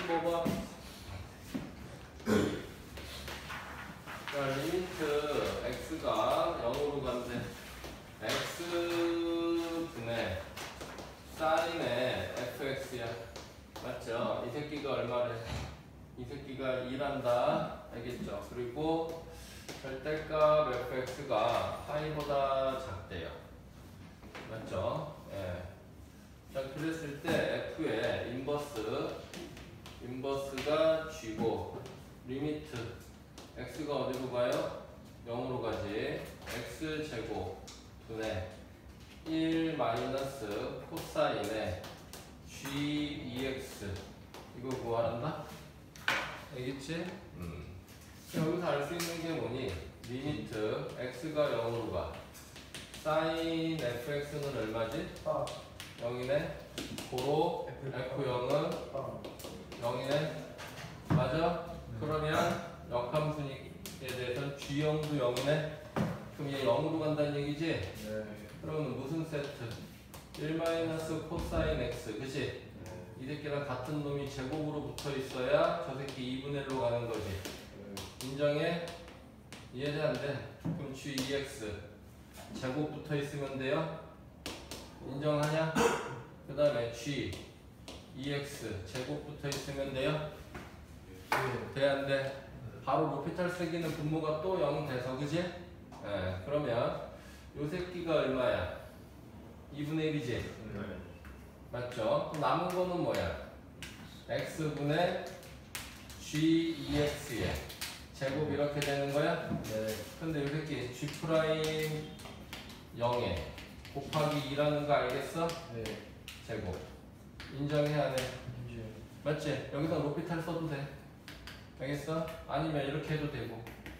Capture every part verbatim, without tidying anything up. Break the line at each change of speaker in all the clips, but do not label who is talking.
삼십오 번. 자, 리미트 x가 영으로 간대. x분의 사인의 fx야. 맞죠? 이 새끼가 얼마래? 이 새끼가 이란다. 알겠죠? 그리고 절대값 fx가 파이보다 작대요. 맞죠? 예. 자, 그랬을 때 f의 인버스, 인버스가 g고, 리미트 x가 어디로 가요? 영으로 가지. x제곱 분의 일 마이너스 코사인의 g-ex 이거 구하란다? 알겠지? 음. 여기서 알 수 있는 게 뭐니? 리미트 x가 영으로 가. 사인 fx는 얼마지?
아.
영이네. 고로 에프영은 영이네. 맞아? 그러면 역함수에 대해서는 g영도 영이네. 그럼 얘 영으로 간다는 얘기지?
네.
그러면 무슨 세트? 일 마이너스 코사인 x, 그치?
네.
이 새끼랑 같은 놈이 제곱으로 붙어 있어야 저 새끼 이분의 일로 가는 거지.
네.
인정해? 이해돼 안 돼? 그럼 g-ex 제곱 붙어 있으면 돼요? 인정하냐? 그 다음에 g-ex 제곱 붙어 있으면 돼요?
네.
돼 안 돼? 바로 로피탈 세기는 분모가 또 영 돼서, 그지? 예, 그러면 요 새끼가 얼마야? 이분의 일이지?
네.
맞죠? 그럼 남은 거는 뭐야? x분의 g-ex에 제곱 이렇게 되는 거야?
네.
근데 요 새끼 g 프라임 영에 곱하기 이라는 거 알겠어?
네.
제곱 인정해야 돼.
이제
맞지? 여기서 로피탈 써도 돼. 알겠어? 아니면 이렇게 해도 되고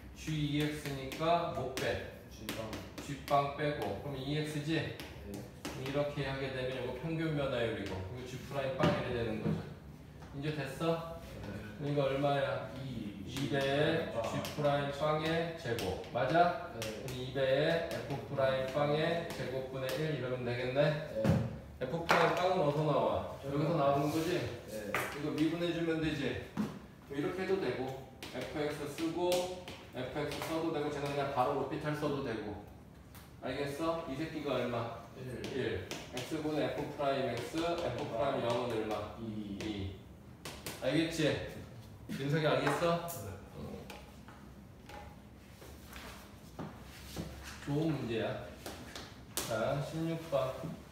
g-ex니까 못 빼.
G랑
g빵 빼고 그럼 이엑스지?
네.
이렇게 하게 되면 이거 평균 변화율이고 이거 g 프라임 빵 이래 되는 거죠. 이제 됐어?
네.
이거 얼마야?
이
이 배의 g 프라임 빵의 제곱 맞아?
네.
이 배의 f 프라임 빵의 제곱분의 일 이러면 되겠네?
네.
f 프라임 빵은 어디서 나와? 여기서 나오는 거지?
네.
이거 미분해주면 되지? 이렇게 해도 되고 fx 쓰고 fx 써도 되고 쟤는 그냥 바로 로피탈 써도 되고 알겠어? 이 새끼가 얼마?
일.
일 x분의 f 프라임 x f 프라임 영은 얼마?
이.
이 알겠지? 윤석이 알겠어? 어. 좋은 문제야. 자, 십육 번.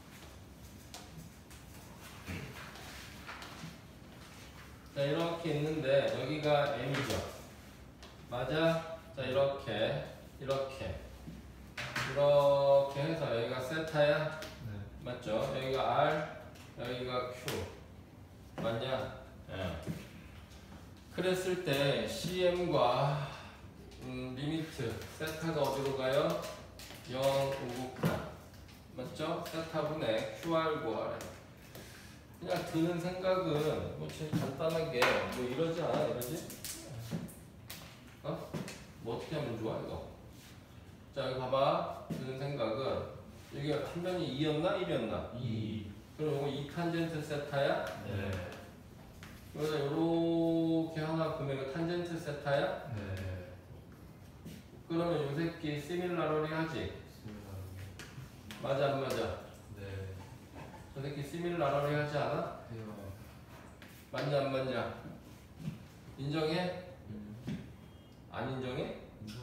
자, 이렇게 있는데 여기가 m이죠. 맞아? 자, 이렇게 이렇게 이렇게 해서 여기가 세타야.
네.
맞죠? 여기가 R, 여기가 Q. 맞냐? 예. 그랬을 때 씨엠과 음, 리미트 세타가 어디로 가요? 영, 오, 맞죠? 세타분의 큐알 구하래. 그냥 드는 생각은 뭐 진짜 간단하게 뭐 이러지 않아? 이러지? 어? 뭐 어떻게 하면 좋아 이거? 자 여기 봐봐. 드는 생각은 이게 한 변이 이였나 일이었나?
이.
그럼 이거 이 탄젠트 세타야?
네.
그래서 요렇게 하나 그러면 이거 탄젠트 세타야?
네.
그러면 요 새끼 시밀라러리 하지? 맞아 안 맞아?
네.
저 새끼 시밀라러리 하지 않아?
해요.
맞냐 안 맞냐? 인정해? 안 인정해?
인정.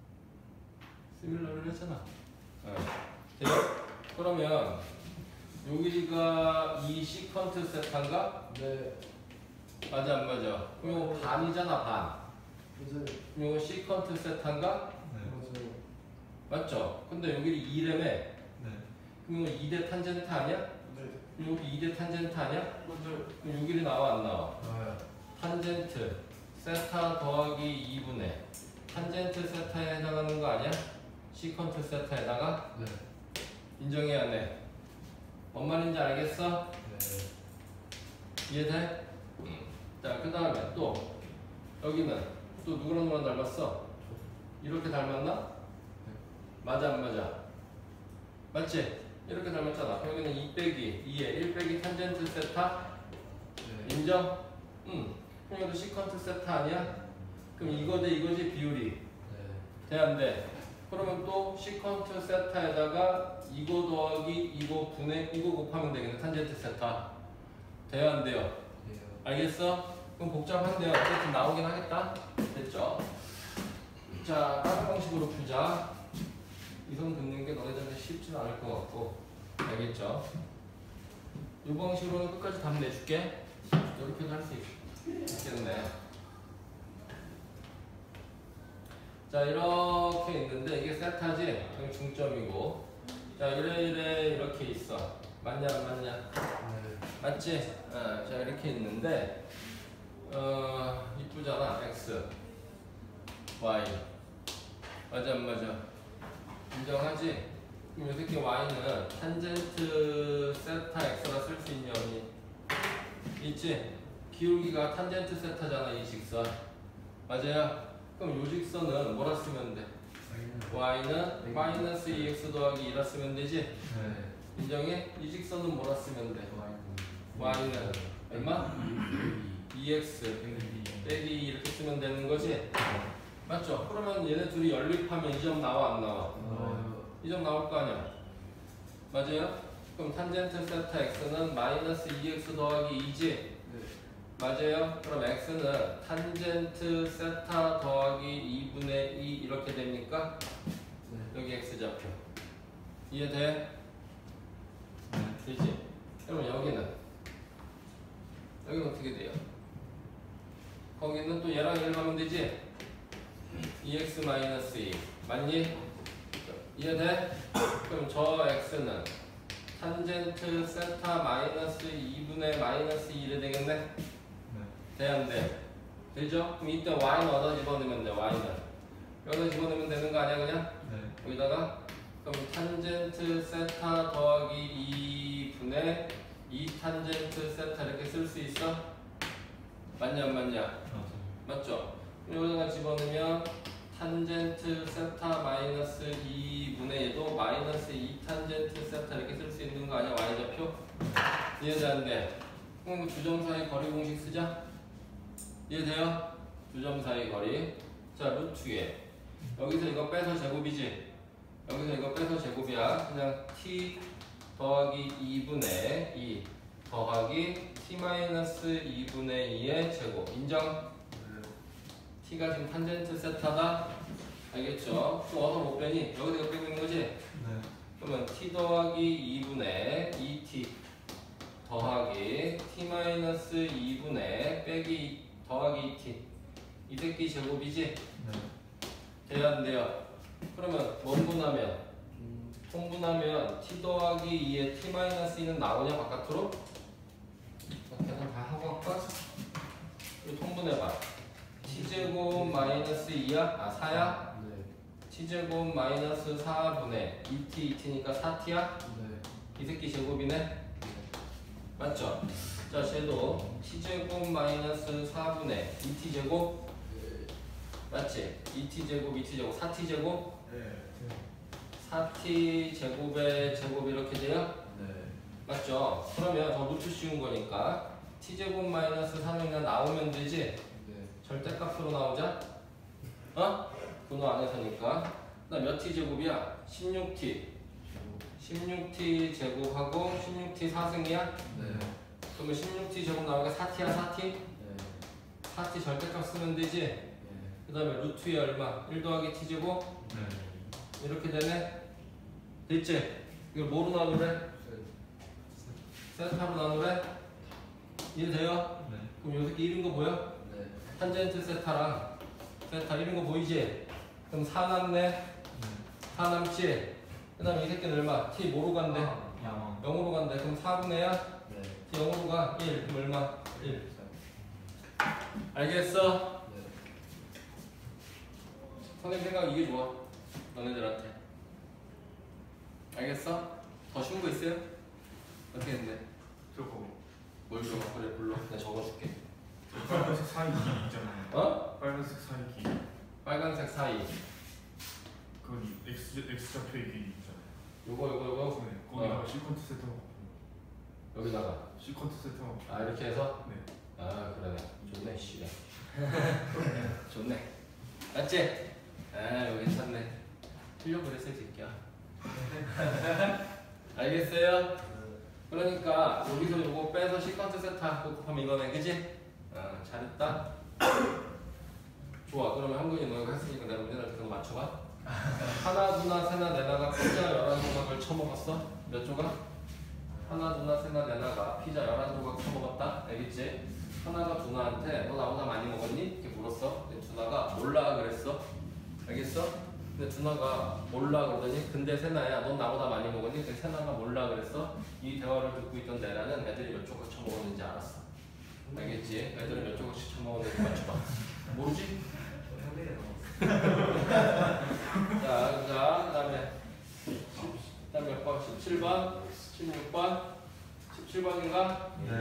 시밀러를 했잖아. 어. 돼요? 그러면 요 길이가 이 시컨트 세타인가?
네.
맞아 안 맞아? 그럼 이거 반이잖아 반.
맞아요.
그럼 이거 시컨트 세타인가?
네. 맞아요.
맞죠? 근데 여기 이래매.
네.
그럼 이거 이 대 탄젠트 아니야?
네.
그럼 여기 이 대 탄젠트 아니야?
맞아요.
그럼 요 길이 나와 안 나와?
나와요.
탄젠트 세타 더하기 이분의 탄젠트 세타에 해당하는 거 아니야? 시컨트 세타에다가
네.
인정해야 안 해? 뭔 말인지 알겠어?
네.
이해돼? 응. 자, 그 다음에 또 여기는 또 누구랑 누구랑 닮았어? 이렇게 닮았나? 맞아 안 맞아? 맞지? 이렇게 닮았잖아. 여기는 이 빼기 이에 일 빼기 탄젠트 세타
네.
인정? 응. 그럼 이것도 시컨트 세타 아니야? 그럼 이거 대 이거지 비율이.
네.
돼 안 돼? 그러면 또 시컨트 세타에다가 이거 더하기 이거 분의 이거 곱하면 되겠네. 탄젠트 세타. 돼요 안 돼요?
돼요.
알겠어? 그럼 복잡한데요. 어쨌든 나오긴 하겠다. 됐죠? 자, 다른 방식으로 풀자. 이선 긋는 게 너네들한테 쉽지는 않을 것 같고. 알겠죠? 이 방식으로는 끝까지 답 내줄게. 이렇게도 할 수 있겠네. 자, 이렇게 있는데 이게 세타지? 여기 중점이고. 자, 이래 이래 이렇게 있어. 맞냐 안 맞냐?
네.
맞지? 어, 자, 이렇게 있는데 어, 이쁘잖아. X, Y. 맞아 안 맞아? 인정하지? 그럼 이 새끼 Y는 탄젠트 세타 X라 쓸 수 있냐 없니? 있지? 기울기가 탄젠트 세타잖아 이 직선. 맞아요? 그럼 요 직선은 뭐라 쓰면 돼? Y는 마이너스 이 엑스 더하기 이라 쓰면 되지?
네.
인정해? 이 직선은 뭐라 쓰면 돼? Y는 얼마? 이 엑스 빼기 이렇게 쓰면 되는 거지? 맞죠? 그러면 얘네 둘이 연립하면 이 점 나와 안 나와?
나와요.
이 점 나올 거 아니야? 맞아요? 그럼 탄젠트 세타 X는 마이너스 이 엑스 더하기 이지?
네.
맞아요? 그럼 X는 탄젠트 세타 더하기 이분의 이 이렇게 됩니까?
네.
여기 X좌표 이해돼? 되지? 그러면 여기는 여기는 어떻게 돼요? 거기는 또 얘랑 얘를 하면 되지? 이 엑스 마이너스 이 맞니? 이해돼? 그럼 저 X는 탄젠트 세타 마이너스 이분의 마이너스 이래 되겠네? 돼 안 돼? 되죠? 그럼 이때 Y는 어디다 집어넣으면 돼? Y는 여기다 집어넣으면 되는 거 아니야 그냥?
네.
여기다가 그럼 탄젠트 세타 더하기 이분의 이 탄젠트 세타 이렇게 쓸 수 있어? 맞냐 안 맞냐? 맞죠? 그럼 여기다가 집어넣으면 탄젠트 세타 마이너스 이분의 얘도 마이너스 이 탄젠트 세타 이렇게 쓸 수 있는 거 아니야? Y좌표? 이해돼 안 돼? 그럼 두 점 사이 거리 공식 쓰자. 이해돼요? 두 점 사이 거리. 자, 루트에 여기서 이거 빼서 제곱이지? 여기서 이거 빼서 제곱이야. 그냥 t 더하기 이분의 이 더하기 t 마이너스 이분의 이의 제곱. 인정? t가 지금 탄젠트 세타다. 알겠죠? 또 어서 못 빼니? 여기서 이거 빼고 있는 거지?
네.
그러면 t 더하기 이분의 이 티 더하기 t 마이너스 이분의 빼기 더하기 이 티 이 새끼 제곱이지?
네.
돼야 안 돼요? 그러면 원분하면
음.
통분하면 t 더하기 이의 t 마이너스 이는 나오냐 바깥으로? 계산 다 하고 할까? 이거 통분해봐. t제곱 마이너스 이야? 아 사야?
네.
t제곱 마이너스 사분의 이 티 이 티니까 사 티야?
네.
이 새끼 제곱이네? 맞죠? 자, 쟤도 t제곱 마이너스 사분의 이 티 제곱?
네.
맞지? 이 티 제곱, 이 티 제곱, 사 티 제곱?
네.
사 티 제곱의 제곱 이렇게 돼요?
네.
맞죠? 그러면 더 루트 씌운 거니까 t제곱 마이너스 삼이 그냥 나오면 되지?
네.
절대값으로 나오자? 어? 분호 안에서니까. 나 몇 티 제곱이야? 십육 티. 십육 티 제곱하고 십육 티 사 승이야?
네.
그러면 십육 티 제곱 나오니까 사 티야 사 티?
네.
사 티 절대값 쓰면 되지?
네.
그 다음에 루트에 얼마? 일 더하기 t 제곱?
네.
이렇게 되네? 됐지? 이걸 뭐로 나누래? 세타로 나누래? 이해돼요?
네.
그럼 요 새끼 일인 거 보여?
네.
탄젠트 세타랑 세타 일인 거 보이지? 그럼 사 남네?
네.
사 남지? 그 다음에 이 새끼는 얼마? t 뭐로 간대?
양.
영으로 간대. 그럼 사분의야?
네.
t 영으로 가? 일. 그럼 얼마? 일. 알겠어?
네.
선생님 생각 이게 좋아. 너네들한테. 알겠어? 더 쉬운 거 있어요? 어떻게 했는데?
저거
뭘 줘? 그래 불러. 내가 적어줄게.
빨간색 사이기 있잖아요.
어?
빨간색 사이기.
빨간색 사이.
그건 X X 좌표의 길이 있잖아요.
요거 요거 요거.
네. 거기다가
어.
시퀀트 세터.
여기다가.
시퀀트 세터.
아 이렇게 해서?
네.
아 그러네. 좋네 씨. 좋네. 맞지? 아 이거 괜찮네. 틀려 그랬어 이 새끼야. 알겠어요? 그러니까 여기서 요거 빼서 시퀀스 세트하고 곱하면 이거네, 그지? 어, 잘했다. 좋아. 그러면 한국인 너 이거 했으니까 내가 문제를 그거 맞춰봐. 하나, 두나, 세나, 네나가 피자 열한 조각을 처먹었어. 몇 조각? 하나, 두나, 세나, 네나가 피자 열한 조각 처먹었다. 알겠지? 하나가 두나한테 너 나보다 많이 먹었니? 이렇게 물었어. 근데 두나가 몰라 그랬어. 알겠어? 근데 두나가 몰라 그러더니 근데 세나야 넌 나보다 많이 먹었니? 근데 세나가 몰라 그랬어. 이 대화를 듣고 있던 네나는 애들이 몇 조각 처먹었는지 알았어. 알겠지? 애들은 몇 조각씩 처먹었는지 맞춰봐. 모르지? 자, 자, 그 다음에 그 다음에 몇 번? 십칠 번, 십육 번, 십칠 번인가?
네.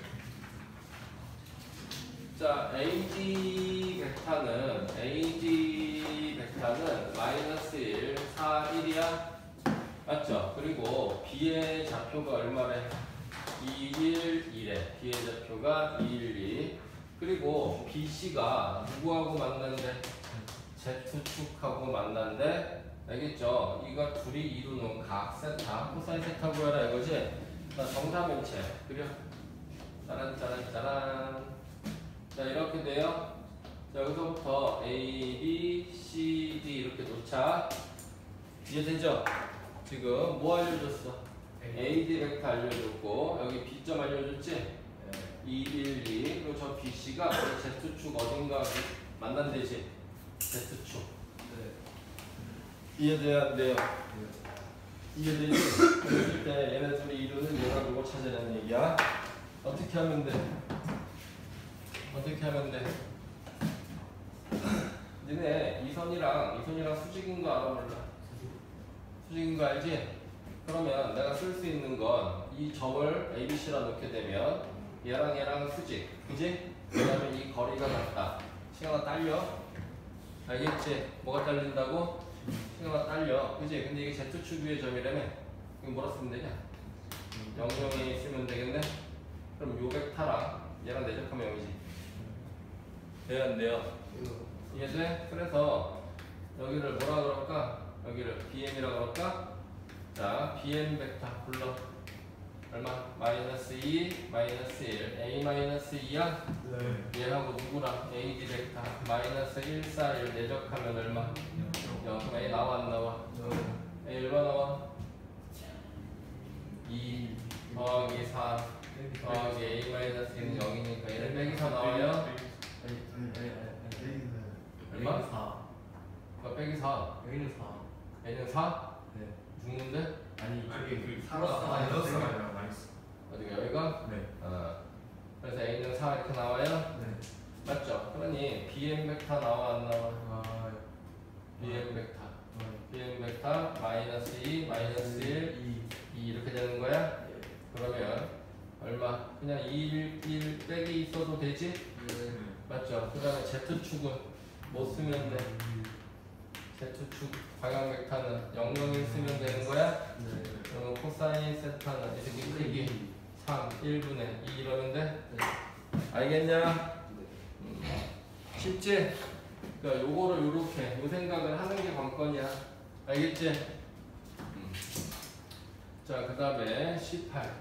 자, 에이디 벡터는 에이디 벡터는 마이너스 일, 사, 일이야. 맞죠? 그리고 B의 좌표가 얼마래? 이, 일, 이래. B의 좌표가 이, 일, 이. 그리고 비 씨가 누구하고 만난대? Z축하고 만난대. 알겠죠? 이거 둘이 이루는 각 세타, 코사인 세타 구해라 이거지? 자, 정사면체. 그려. 짜란 짜란 짜란. 자, 이렇게 돼요. 자, 여기서부터 A, B, C, D 이렇게 놓자. 이해되죠? 지금 뭐 알려줬어? A, D 벡터 알려줬고 여기 B점 알려줬지? 이, 일, 이. 그리고 저 B, C가 Z축 어딘가 만난대지? Z축.
네.
이해돼야 안 돼요? 이해되지? 그럴 때 얘네 둘이 이루는 얘가 누구 찾아내는 얘기야? 어떻게 하면 돼? 어떻게 하면 돼? 니네 이선이랑 이선이랑 수직인 거 알아 몰라? 수직인 거 알지? 그러면 내가 쓸 수 있는 건 이 점을 A, B, C라 놓게 되면 얘랑 얘랑 수직, 그지? 그 다음에 이 거리가 같다. 시간가 딸려. 알겠지? 뭐가 딸린다고? 시간가 딸려. 그지? 근데 이게 Z축 위의 점이라며? 이거 뭐라 쓰면 되냐? 영영에 쓰면 되겠네? 그럼 요 벡터랑 얘랑 내접하면 영이지. 돼요 안 돼요? 이해돼? 그래서 여기를 뭐라 그럴까? 여기를 비엠이라 그럴까? 자, 비엠 벡터 불러. 얼마? 마이너스 이, 마이너스 일, A 마이너스 이야?
네.
얘하고 누구랑? 에이디 벡터 마이너스 일, 사, 일 내적하면 얼마? 영. 그럼 A 나와 안 나와? A 얼마 나와? 이 더하기 사 더하기 A 마이너스 이는 영이니까 얘는 빼기 사 나와요? 얼마?
사.
어, 빼기 사.
여기는 사.
A는 사?
네.
죽는데?
아니
아니 그
플러스
마이너스
마이너스.
아니라 마이너스.
어디가 여기가?
네.
어. 그래서 A는 사 이렇게 나와요?
네.
맞죠? 그러니 비엠 벡터 나와 안 나와?
아.
비엠 벡터
네.
비엠 벡터 마이너스 이, 마이너스 일,
이.
이 이렇게 되는 거야? 그러면 얼마? 그냥 일, 일 빼기 있어도 되지?
네.
맞죠? 그 다음에 Z축은 못 쓰면 돼. Z축 방향 벡터는 영, 영일 쓰면 되는 거야?
네.
그러면 코사인 세타는 이렇게 크기 삼, 일 분의 이 이러면 돼?
네.
알겠냐? 음. 쉽지? 그러니까 요거를 요렇게 요 생각을 하는 게 관건이야. 알겠지? 음. 자, 그 다음에 십팔.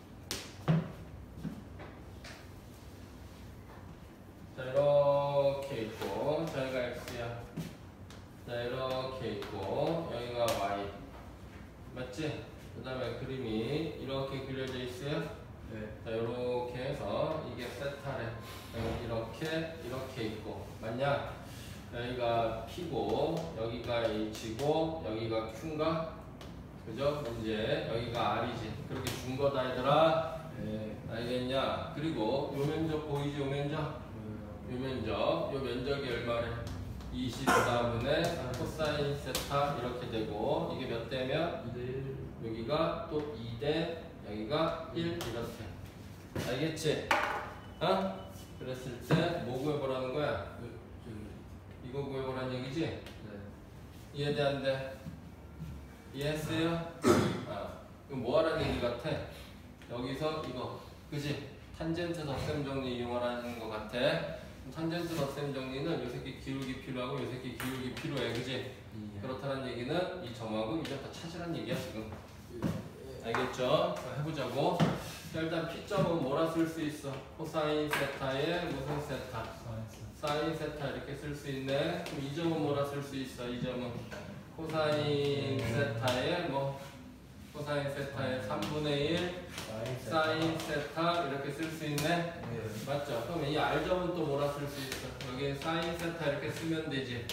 자, 이렇게 있고 저희가 X야. 자, 이렇게 있고 여기가 Y. 맞지? 그 다음에 그림이 이렇게 그려져 있어요.
네.
자, 이렇게 해서 이게 세타래. 여기 이렇게 이렇게 있고 맞냐? 여기가 P고 여기가 H고 여기가 Q인가? 그죠? 이제 여기가 R이지. 그렇게 준 거다 얘들아.
네.
알겠냐? 그리고 요 면적 보이지? 요 면적? 요 면적. 요 면적이 얼마래? 이십사분의 코사인 세타 이렇게 되고 이게 몇 대면?
이 대 일.
여기가 또 이 대 여기가 일 이렇게. 알겠지? 어? 그랬을 때 뭐 구해보라는 거야?
그, 저기.
이거 구해보라는 얘기지?
네.
이해돼 안 돼? 이해했어요? 아, 이거 뭐 하라는 얘기 같아? 여기서 이거 그지? 탄젠트 덧셈 정리 이용하라는 거 같아. 탄젠트 덧셈 정리는 요 새끼 기울기 필요하고 요 새끼 기울기 필요해, 그지?
이.
그렇다는 얘기는 이 점하고 이 점 다 찾으란 얘기야 지금. 알겠죠? 자, 해보자고. 자, 일단 P점은 뭐라 쓸 수 있어? 코사인 세타에 무슨 세타? 사인 세타 이렇게 쓸 수 있네. 그럼 이 점은 뭐라 쓸 수 있어? 이 점은 코사인 세타에 뭐 코사인 세타에 삼분의 일 사인 세타 이렇게 쓸 수 있네.
네.
맞죠? 그럼 이 R점은 또 뭐라 쓸 수 있어? 여기 사인 세타 이렇게 쓰면 되지.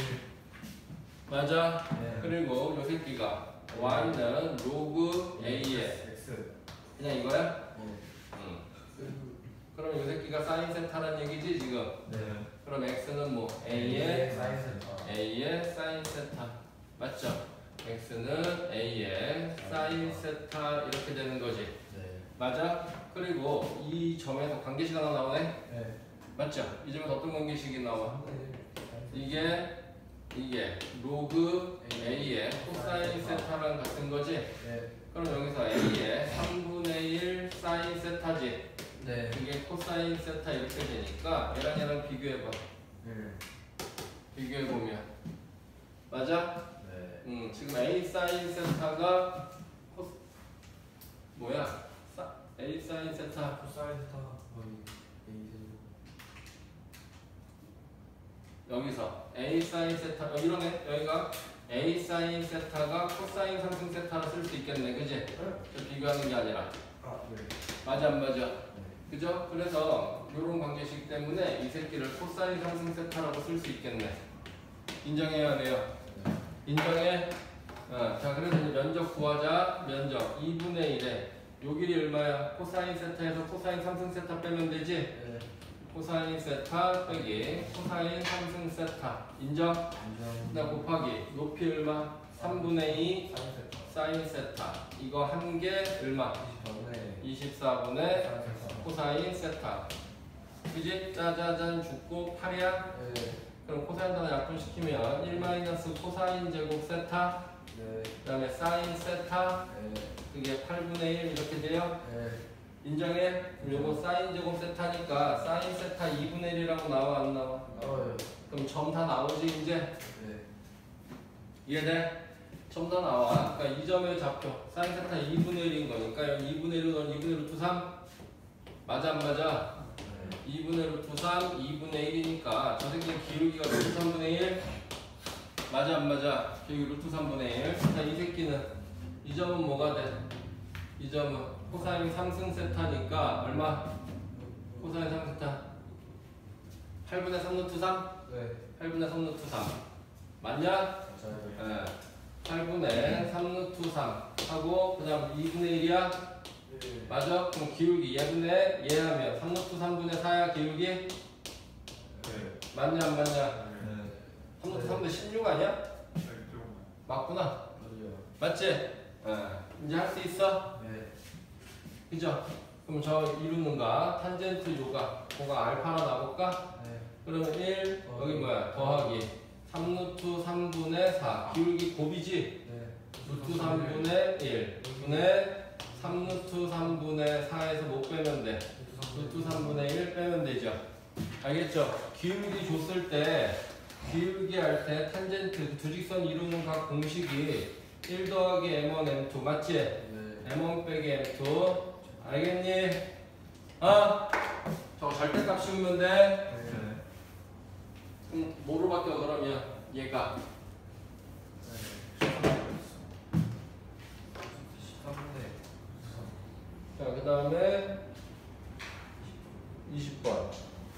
맞아?
네.
그리고 요 새끼가 y는 로그 a에
X.
그냥 이거야?
네.
응. 그럼 요 새끼가 사인 세타란 얘기지 지금.
네.
그럼 x는 뭐 a의
사인 세타.
a의 사인 세타. 맞죠? x는 a의 사인 세타 이렇게 되는 거지.
네.
맞아? 그리고 이 점에서 관계식 하나 나오네?
네.
맞죠? 이 점에서 어떤 관계식이 나와? 이게 이게 로그 a의 코사인 세타랑 같은 거지?
네.
그럼 여기서 a의 삼분의 일 사인 세타지?
네.
그게 코사인 세타 이렇게 되니까 얘랑 얘랑 비교해봐.
네.
비교해보면 맞아?
네.
음, 지금 a 사인 세타가 코스 뭐야? 사, a 사인 세타
코사인 세타 거의 A
여기서 a 사인 세타 어, 이러네. 여기가 a 사인 세타가 코사인 상승 세타로 쓸 수 있겠네, 그지? 저 비교하는 게 아니라.
아, 네.
맞아 안 맞아?
네.
그죠? 그래서 이런 관계식 때문에 이 새끼를 코사인 상승 세타라고 쓸 수 있겠네. 인정해야 돼요. 인정해? 어, 자, 그래서 이제 면적 구하자. 면적 이분의 일에 요 길이 얼마야? 코사인 세타에서 코사인 삼승 세타 빼면 되지?
네.
코사인 세타 빼기 코사인 삼승 세타. 인정?
인정.
나 곱하기 높이 얼마? 삼분의 이
사인 세타.
사인 세타. 이거 한 개 얼마?
이십사분의
이십사분의
사인 세타.
코사인 세타. 그지? 짜자잔 죽고 팔이야?
네.
그럼 코사인 단어 약분시키면 일 마이너스 코사인 제곱 세타
네.
그 다음에 사인 세타
네.
그게 팔분의 일 이렇게 돼요.
네.
인정해? 그럼 요거 사인 제곱 세타니까 사인 세타 이분의 일이라고 나와 안 나와?
나와요.
그럼 점 다 나오지 이제?
네.
이해돼? 점 다 나와. 그러니까 이 점의 좌표 사인 세타 이분의 일인 거니까 여기 이분의 일은 이분의 루트 삼 맞아 안 맞아?
네.
이분의 루트 삼 이분의 일이니까 저 새끼는 기울기가 루트 삼분의 일 맞아 안 맞아? 기울기 루트 삼분의 일. 자, 이 새끼는 이 점은 뭐가 돼? 이 점은 코사인 삼승 세타니까 얼마? 코사인 삼 세타 팔분의 삼 루트 삼?
네.
팔분의 삼 루트 삼 맞냐?
맞아요.
예. 팔분의 삼 루트 삼 하고 그 다음 이분의 일이야?
네.
맞아? 그럼 기울기 얘분의 얘 하면 삼 루트 삼분의 사야 기울기?
네.
맞냐 안 맞냐?
네.
삼 루트 삼분의 십육 아니야? 맞구나.
맞아요.
맞지? 예. 이제 할 수 있어?
네.
그죠? 그럼 저 이루는가? 탄젠트 요가 뭐가 알파로 나볼까?
네.
그러면 일
어.
여기 뭐야? 더하기 삼 루트 삼분의 사 기울기 곱이지?
네.
루트 삼분의 일 분의 삼 루트 삼분의 사에서 못 빼면 돼. 루트 삼분의 일 빼면 되죠. 알겠죠? 기울기 줬을 때 기울기 할 때 탄젠트 두 직선 이루는 각 공식이 일 더하기 엠 원 엠 투 맞지?
네.
엠 원 빼기 엠 투 알겠니? 어? 저거 절대값 씌우면 돼.
네.
그럼 뭐로 바뀌어 그러면 얘가 자, 그 다음에 이십 번.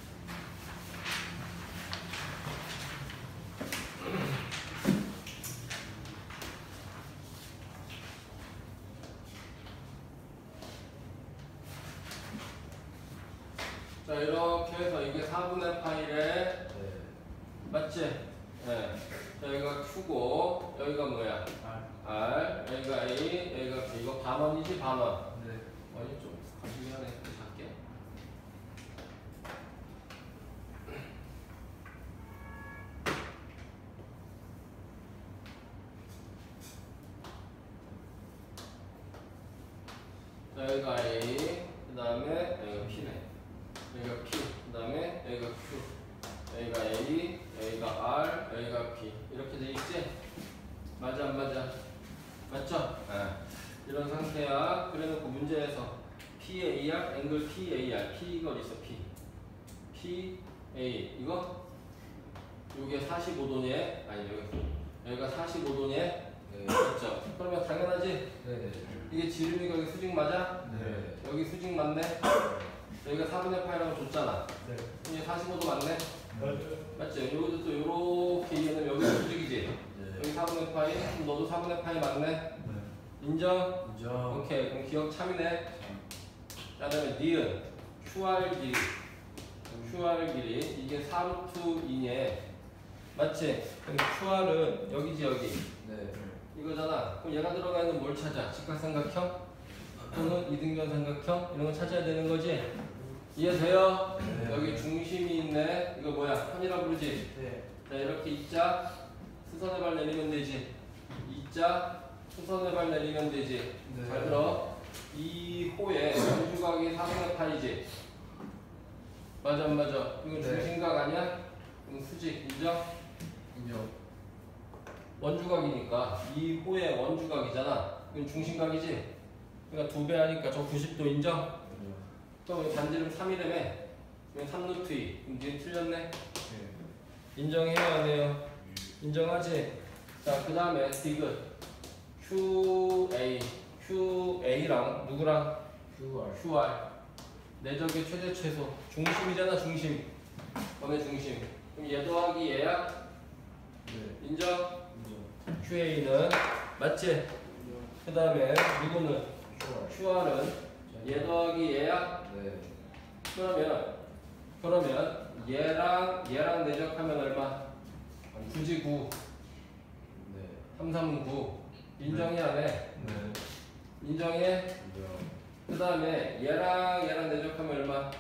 자, 이렇게 해서 이게 사분의 파이래.
네.
맞지? 네. 자, 여기가 Q고, 여기가 뭐야? R, 여기가 A, 여기가 B. 이거 반원이지, 반원.
네.
아니, 좀 가지기 하네. 작게. 자, 여기가 A, 그 다음에 여기가 P네. 여기가 P, 그 다음에 여기가 Q, 여기가 A, 여기가 R, 여기가 P 이렇게 돼 있지? 맞아 안 맞아? 맞죠? 네. 이런 상태야. 그래놓고 문제에서 P A R, 앵글 P A R, P 이걸 있어 P, P A 이거 요게 사십오 도니? 아니 여기 여기가 사십오 도니?
네.
맞죠? 그러면 당연하지?
네.
이게 지름이가 여기 수직 맞아?
네.
여기 수직 맞네? 여기가 사분의 파이라고 줬잖아.
네.
이게 사십오 도 맞네?
맞아요.
맞죠? 여기도 또 요렇게 이해는 여기 수직이지?
네.
여기 사분의 파이? 그럼 너도 사분의 파이 맞네?
네.
인정?
인정.
오케이. 그럼 기억 참이네. 그 다음에 니은 큐알 길이 큐알 길이 이게 사 루트 이네 맞지? 그럼 큐알은 여기지 여기
네.
이거잖아. 그럼 얘가 들어가 있는 뭘 찾아? 직각삼각형 또는 이등변 삼각형 이런 거 찾아야 되는 거지? 이해돼요?
네.
여기 중심이 있네. 이거 뭐야? 편이라 부르지?
네.
자 이렇게 이자 수선의 발 내리면 되지. 이자 수선의 발 내리면 되지.
네.
잘 들어. 이 호에 원주각이 사분의 팔이지. 맞아 안 맞아? 이건
네.
중심각 아니야? 그럼 수직 인정?
인정.
원주각이니까 이 호의 원주각이잖아. 이건 중심각이지. 그러니까 두 배 하니까 저 구십 도 인정? 또 여기 반지름 삼이라며. 이건 삼 루트 이. 그럼 뒤에 틀렸네.
네.
인정해요 안 해요? 인정하지? 자 그 다음에 디귿 큐 에이 큐 에이랑 누구랑?
Q R.
큐 알 내적의 최대 최소 중심이잖아. 중심 너네 중심. 그럼 얘 더하기 얘야?
네.
인정?
인정.
큐 에이는 맞지? 그 다음에 누구는?
Q R.
큐 알은 얘 더하기 얘야?
네.
그러면 그러면 얘랑 얘랑 내적하면 얼마? 구지 구
네.
삼 삼 구 인정이 안 해?
네.
인정해?
인정.
그 다음에 얘랑 얘랑 내적하면 얼마?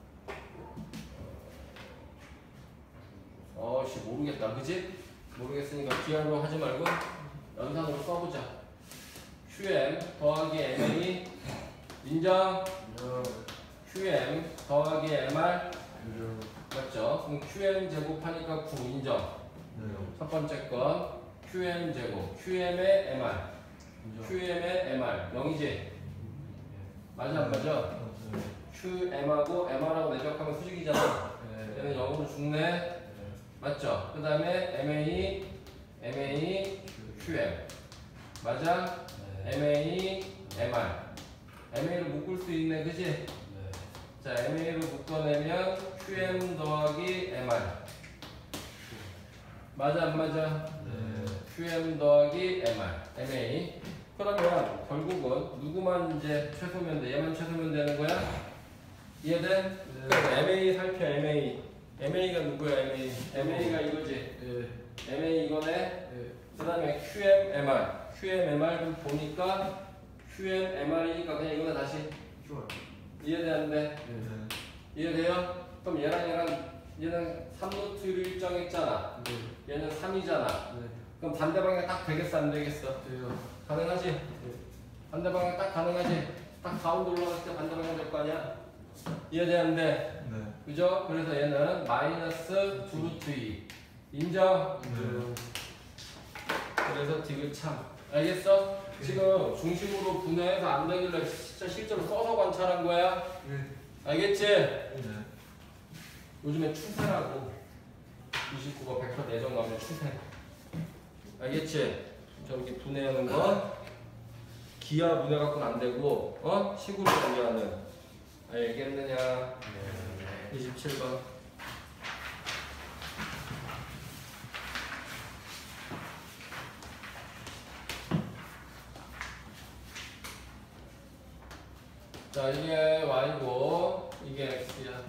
어씨 모르겠다 그지? 모르겠으니까 기하로 하지 말고 연산으로 써보자. 큐엠 더하기 엠에이 인정?
인정.
큐엠 더하기 엠알
인정.
맞죠? 그럼 큐엠 제곱하니까 구 인정.
네.
첫 번째 건 큐엠 제곱 큐엠의 엠알
인정.
큐엠의 엠알 영이지? 맞아 안 맞아?
네.
큐엠하고 엠알하고 내적하면 수직이잖아.
네.
얘는 영으로 죽네.
네.
맞죠? 그 다음에 엠에이 엠에이 큐엠 맞아?
네.
엠에이 엠알 엠에이로 묶을 수 있네 그지?
네.
자 엠에이로 묶어내면 큐엠 더하기 엠알 맞아 안 맞아?
네.
큐엠 더하기 엠알 엠에이 그러면 결국은 누구만 이제 최소면 돼? 얘만 최소면 되는 거야? 이해돼?
네.
그럼 엠에이 살펴 엠에이 엠에이가 누구야 엠에이 엠에이가 이거지
네.
엠에이 이거네
네.
그 다음에 큐엠 엠알 큐엠 엠알을 보니까 큐엠 엠알이니까 그냥 이거는 다시
Q R.
이해돼 안 돼?
네.
이해돼요? 그럼 얘랑 얘랑 얘는 삼 루트를 일정했잖아
네.
얘는 삼이잖아
네.
그럼 반대 방향 딱 되겠어 안 되겠어?
돼요.
가능하지?
네.
반대 방향 딱 가능하지? 딱 가운데 올라갔을 때 반대 방향 될 거 아니야? 이해돼 안 돼?
네.
그죠? 그래서 얘는 마이너스 구 루트 이 인정?
인정.
그래서 디귿 참 알겠어? 지금 중심으로 분해해서 안 되길래 진짜 실제로 써서 관찰한 거야?
네.
알겠지?
네.
요즘에 추세라고 이십구 번 벡터 내정 가면 추세 알겠지? 저렇게 분해하는 거 기하 분해 갖고는 안 되고 어? 식으로 분해하는 알겠느냐?
네.
이십칠 번 자 이게 y고 이게 x야.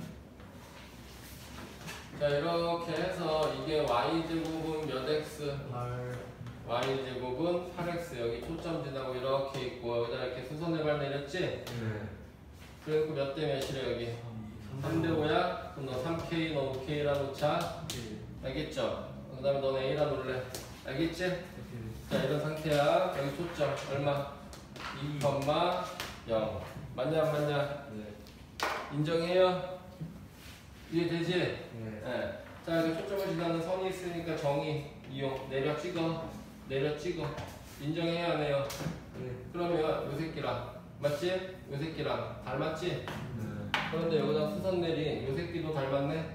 자 이렇게 해서 이게 y제곱은 몇 x
팔.
y제곱은 팔 엑스 여기 초점 지나고 이렇게 있고 여기다 이렇게 수선의 발 내렸지?
네.
그리고 몇 대 몇이래 여기 삼 대 오야? 그럼 너 삼 케이 너 오 케이라 놓자 알겠죠? 그 다음에 넌 A라 놓을래 알겠지? 자 이런 상태야 여기 초점 얼마? 이, 영 맞냐 안 맞냐?
네.
인정해요? 이해되지?
네.
예. 자, 이렇게 초점을 지나는 선이 있으니까 정의 이용. 내려 찍어. 내려 찍어. 인정해야 하네요.
네.
그러면 요 새끼랑 맞지? 요 새끼랑 닮았지?
네.
그런데 여기다 수선 내린 요 새끼도 닮았네?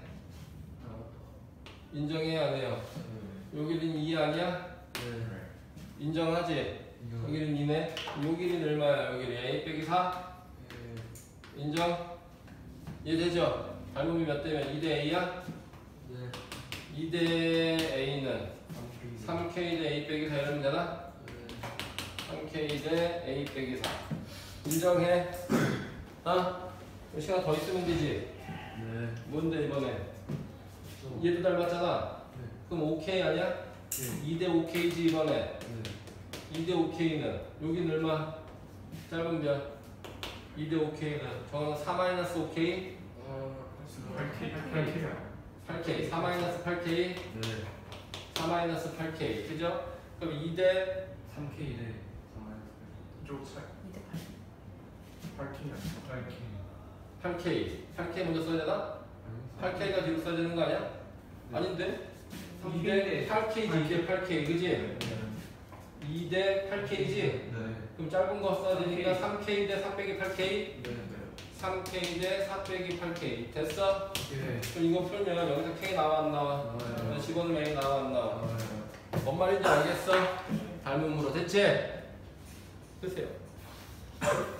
인정해야 하네요. 여기는 이 아니야?
네.
인정하지? 여기는 이네? 요 길이는 얼마야? 여기는 a 빼기 사? 인정? 이해되죠? 닮음이 몇 대면 이 대 a야?
네.
이 대 a는 삼 케이 대 a 빼기 사 이러면 되나? 삼 케이 대 a 빼기 사 인정해? 어? 시간 더 있으면 되지?
네.
뭔데 이번에? 얘도 닮았잖아. 그럼 오 케이 아니야? 이 대 오 케이지 이번에. 이 대 오 케이는 여기는 얼마? 짧은 별 이 대 오 케이는 저거는 사 마이너스 오 케이
팔 케이 팔 케이
팔 케이 사 마이너스 팔 케이
네.
사 마이너스 팔 케이 그죠? 그럼 이 대
삼 케이 네.
이쪽 차
이 대 팔.
팔 케이 팔 케이
팔 케이 팔 케이 먼저 써야 되나? 팔 케이가 뒤로 써야 되는 거 아니야? 아닌데? 이 대 팔 케이지 이 대 팔 케이 그지? 이 대 팔 케이지?
네.
그럼 짧은 거 써야 되니까 삼 케이 대 사 빼기 팔 케이
네.
삼 케이 대 사 빼기 팔 케이 됐어?
네.
그럼 이거 풀면 여기서 K 나와 안 나와?
나와요.
집어넣으면 A 나와 안 나와?
나와요.
뭔 말인지 알겠어? 닮음으로 됐지? 쓰세요